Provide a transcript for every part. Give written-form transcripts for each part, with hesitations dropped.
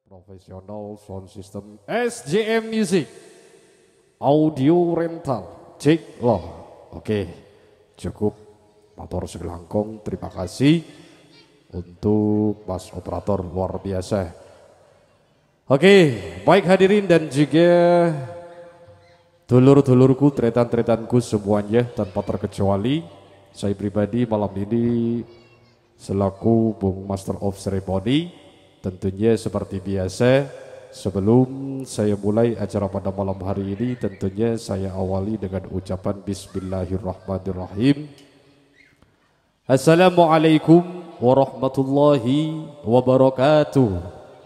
Professional Sound System SJM Music Audio Rental Cek loh. Oke, cukup motor segelangkong. Terima kasih untuk Mas Operator luar biasa. Oke, baik hadirin dan juga dulur-dulurku, tretan-tretanku semuanya tanpa terkecuali. Saya pribadi malam ini selaku Bung Master of Ceremony. Tentunya seperti biasa, sebelum saya mulai acara pada malam hari ini, tentunya saya awali dengan ucapan Bismillahirrahmanirrahim. Assalamualaikum warahmatullahi wabarakatuh.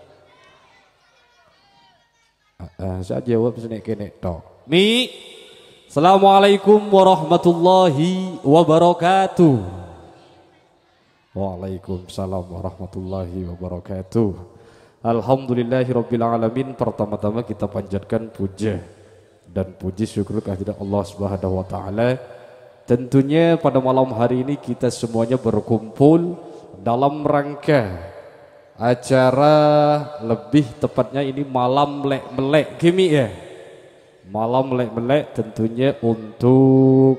Saya jawab senek kenek toh. Mi, Assalamualaikum warahmatullahi wabarakatuh. Waalaikumsalam warahmatullahi wabarakatuh. Alhamdulillahirabbil alamin. Pertama-tama kita panjatkan puja dan puji syukur kehadirat Allah Subhanahu wa taala. Tentunya pada malam hari ini kita semuanya berkumpul dalam rangka acara, lebih tepatnya ini malam melek-melek gini ya. Malam melek-melek tentunya untuk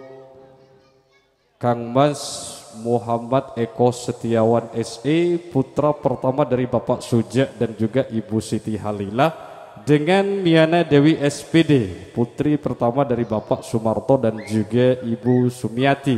Kang Mas Muhammad Eko Setiawan SE, putra pertama dari Bapak Sujak dan juga Ibu Siti Halilah, dengan Miana Dewi SPD, putri pertama dari Bapak Sumarto dan juga Ibu Sumiati.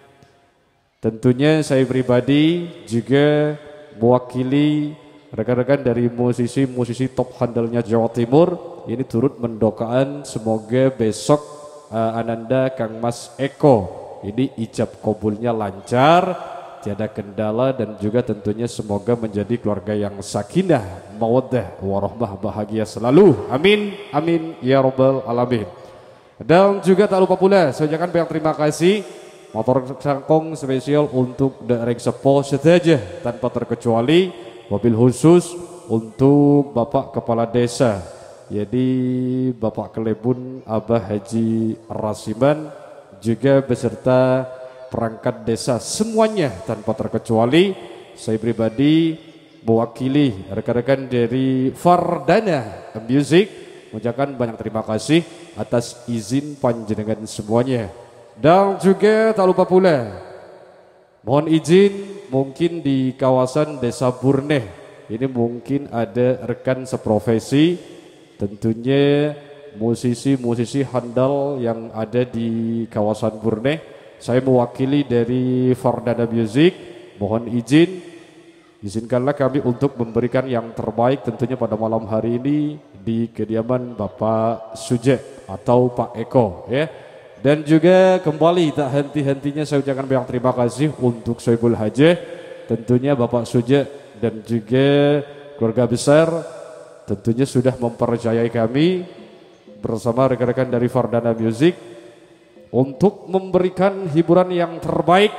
Tentunya saya pribadi juga mewakili rekan-rekan dari musisi-musisi top handalnya Jawa Timur ini turut mendoakan semoga besok Ananda Kang Mas Eko ini ijab kabulnya lancar, tiada kendala, dan juga tentunya semoga menjadi keluarga yang sakinah, mawaddah, warahmah, bahagia selalu. Amin, amin, ya robbal alamin. Dan juga tak lupa pula, saya ucapkan banyak terima kasih motor sangkong spesial untuk Derek Sepo saja tanpa terkecuali, mobil khusus untuk Bapak Kepala Desa, jadi Bapak Kelebun Abah Haji Rasiman, juga beserta perangkat desa semuanya tanpa terkecuali. Saya pribadi mewakili rekan-rekan dari Fardana Music mengucapkan banyak terima kasih atas izin panjenengan semuanya. Dan juga tak lupa pula mohon izin, mungkin di kawasan Desa Burneh ini mungkin ada rekan seprofesi, tentunya musisi-musisi handal yang ada di kawasan Burneh. Saya mewakili dari Fardana Music, mohon izinkanlah kami untuk memberikan yang terbaik tentunya pada malam hari ini di kediaman Bapak Sujek atau Pak Eko ya. Dan juga kembali tak henti-hentinya saya ucapkan banyak terima kasih untuk Soebul Hajah, tentunya Bapak Sujek dan juga keluarga besar tentunya sudah mempercayai kami bersama rekan-rekan dari Fardana Music untuk memberikan hiburan yang terbaik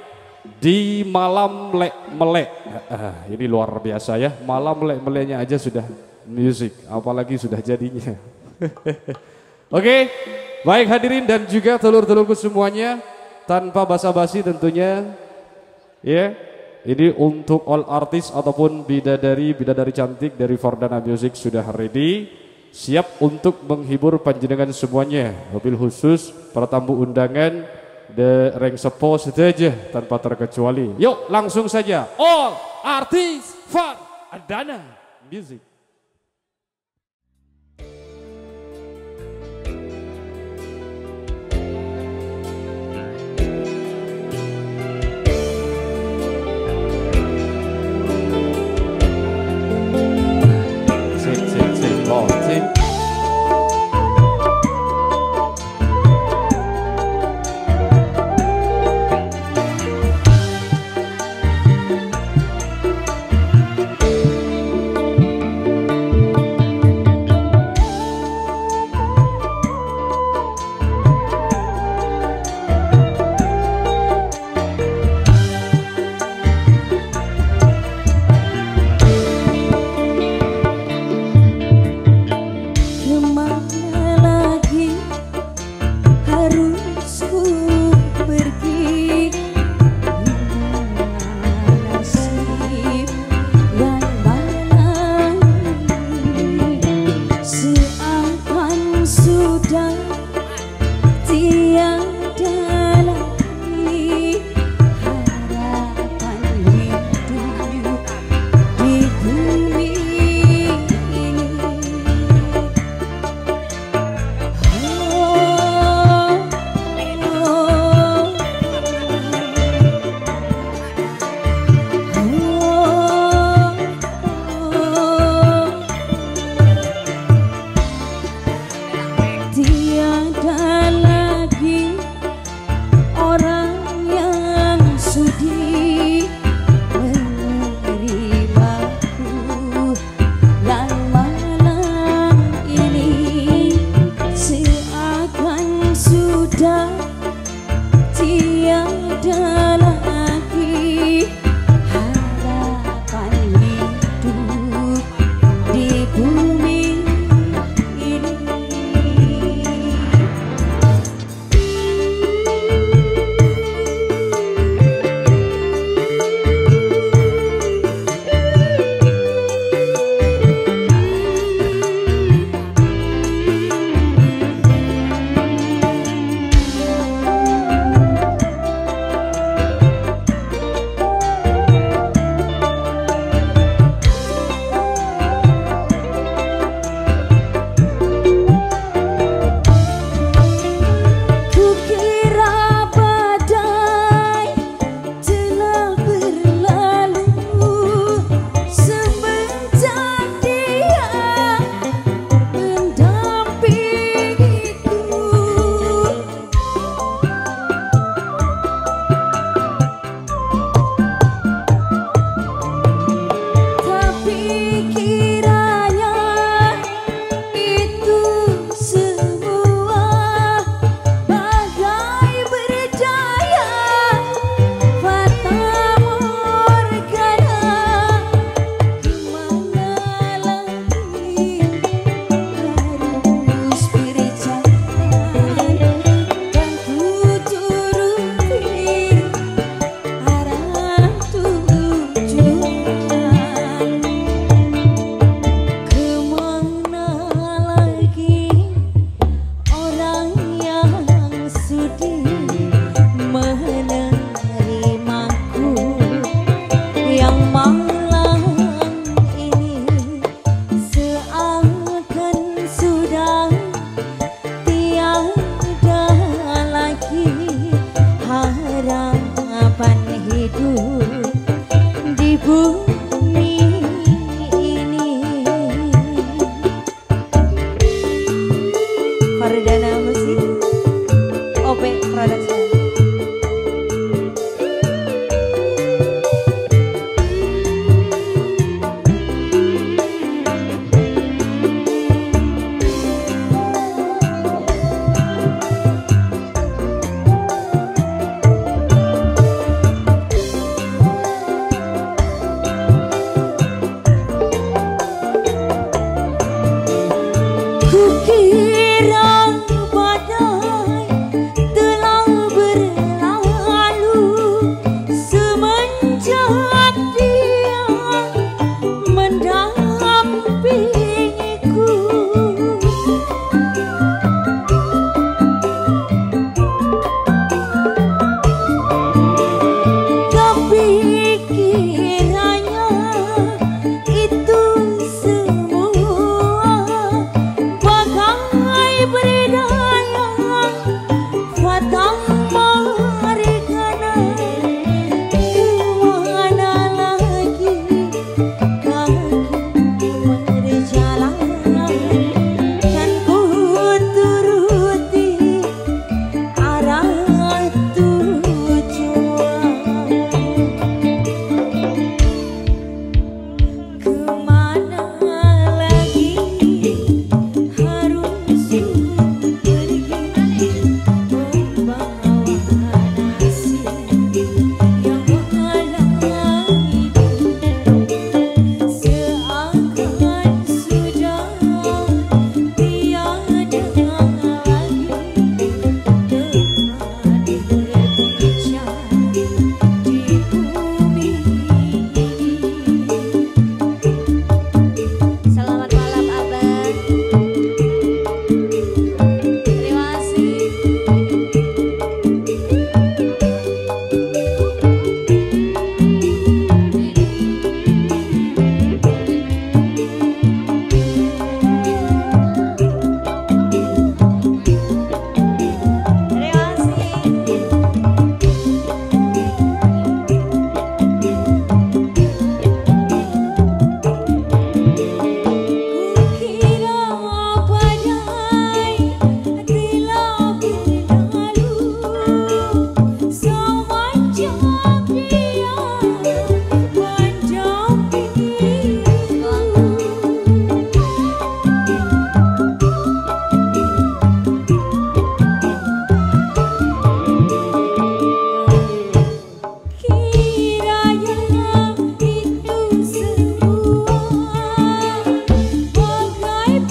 di malam melek-melek. Ini luar biasa ya, malam melek-meleknya aja sudah musik, apalagi sudah jadinya. Oke, baik hadirin dan juga telur-telurku semuanya, tanpa basa-basi tentunya ya. Ini untuk all artis ataupun bidadari cantik dari Fardana Music sudah ready, siap untuk menghibur panjenengan semuanya. Mobil khusus para tamu undangan The Reng Sepo saja tanpa terkecuali. Yuk langsung saja all artis Fardana Music.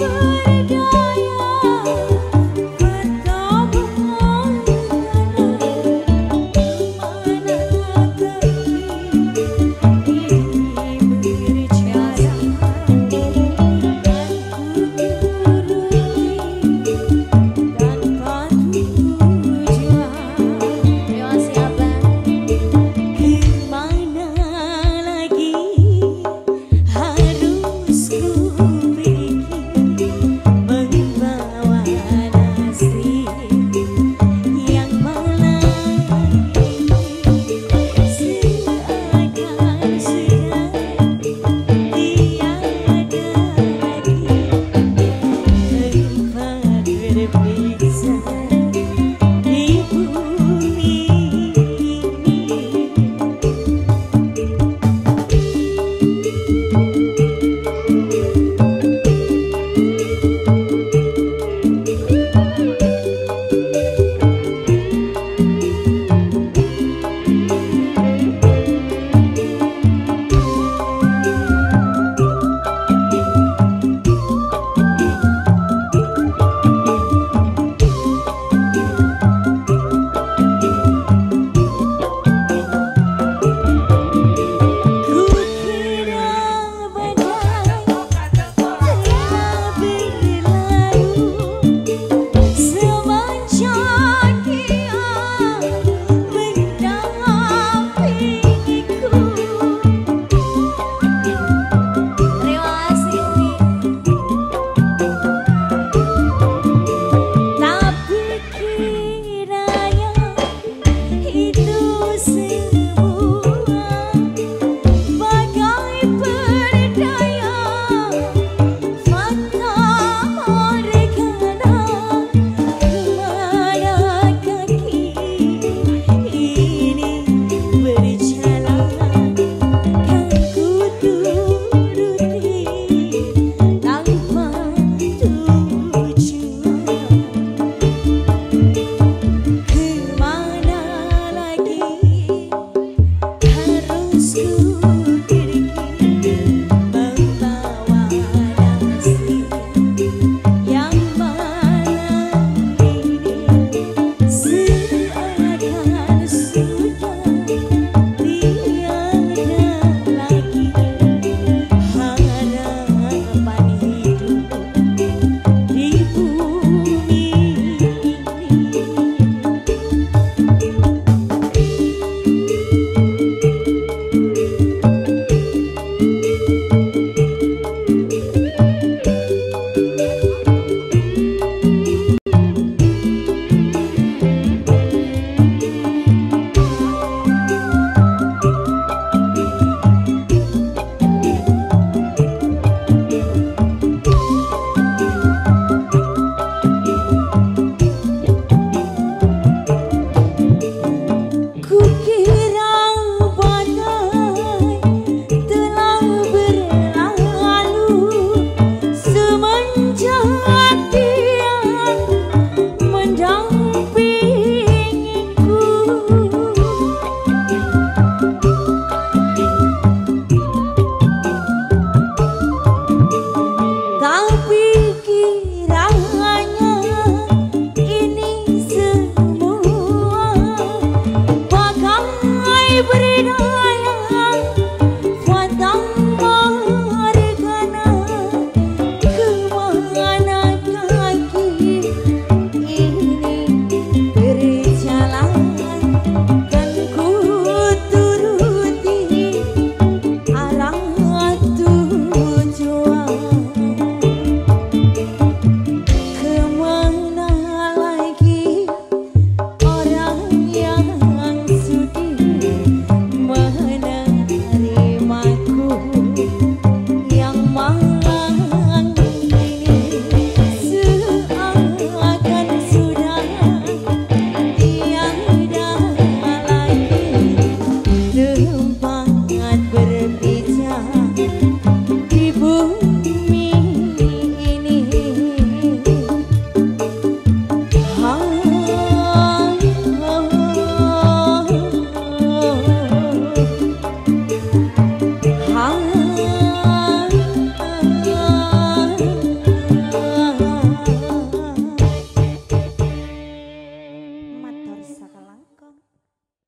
Arang tujuan